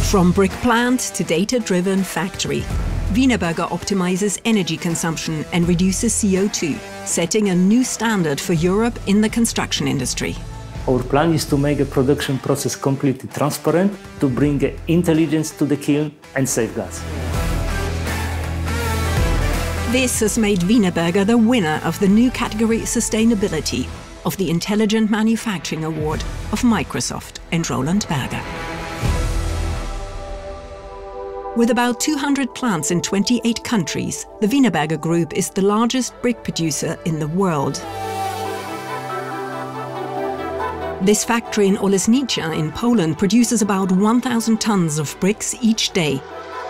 From brick plant to data-driven factory, Wienerberger optimizes energy consumption and reduces CO2, setting a new standard for Europe in the construction industry. Our plan is to make a production process completely transparent, to bring intelligence to the kiln and save gas. This has made Wienerberger the winner of the new category Sustainability of the Intelligent Manufacturing Award of Microsoft and Roland Berger. With about 200 plants in 28 countries, the Wienerberger Group is the largest brick producer in the world. This factory in Olesnica in Poland produces about 1,000 tons of bricks each day.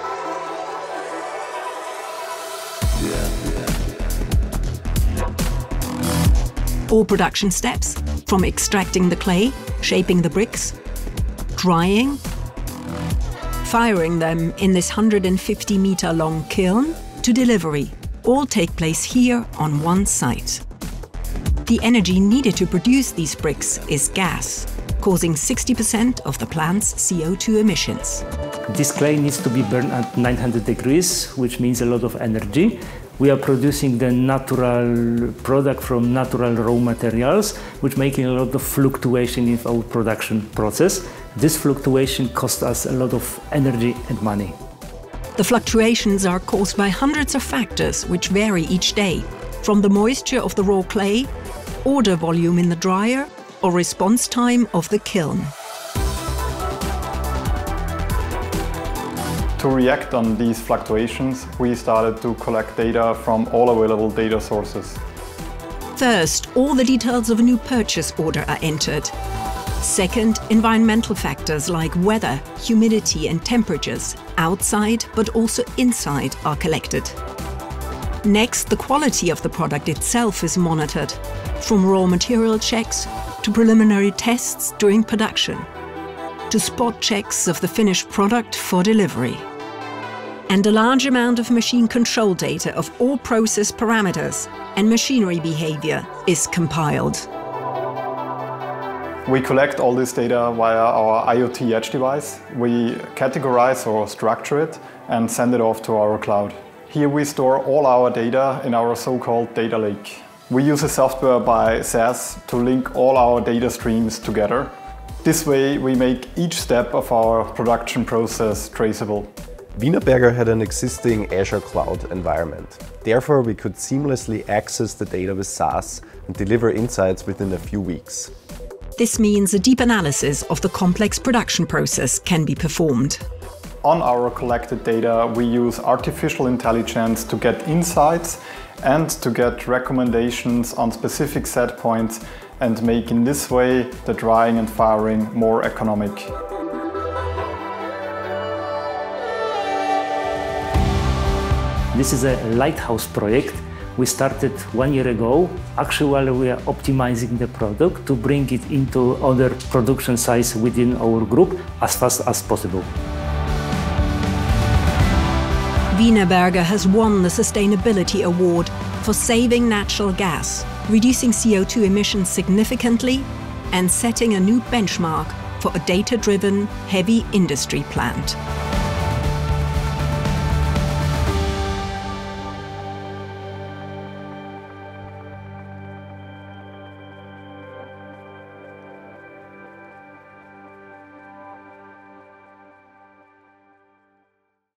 All production steps, from extracting the clay, shaping the bricks, drying, firing them in this 150-meter-long kiln, to delivery, all take place here on one site. The energy needed to produce these bricks is gas, causing 60% of the plant's CO2 emissions. This clay needs to be burned at 900 degrees, which means a lot of energy. We are producing the natural product from natural raw materials, which making a lot of fluctuation in our production process. This fluctuation costs us a lot of energy and money. The fluctuations are caused by hundreds of factors which vary each day, from the moisture of the raw clay, order volume in the dryer, or response time of the kiln. To react on these fluctuations, we started to collect data from all available data sources. First, all the details of a new purchase order are entered. Second, environmental factors like weather, humidity and temperatures, outside but also inside, are collected. Next, the quality of the product itself is monitored, from raw material checks to preliminary tests during production, to spot checks of the finished product for delivery. And a large amount of machine control data of all process parameters and machinery behavior is compiled. We collect all this data via our IoT edge device. We categorize or structure it and send it off to our cloud. Here we store all our data in our so-called data lake. We use a software by SAS to link all our data streams together. This way we make each step of our production process traceable. Wienerberger had an existing Azure cloud environment. Therefore, we could seamlessly access the data with SAS and deliver insights within a few weeks. This means a deep analysis of the complex production process can be performed. On our collected data, we use artificial intelligence to get insights and to get recommendations on specific set points and make in this way the drying and firing more economic. This is a lighthouse project. We started 1 year ago. Actually, we are optimizing the product to bring it into other production sites within our group as fast as possible. Wienerberger has won the Sustainability Award for saving natural gas, reducing CO2 emissions significantly, and setting a new benchmark for a data-driven, heavy industry plant.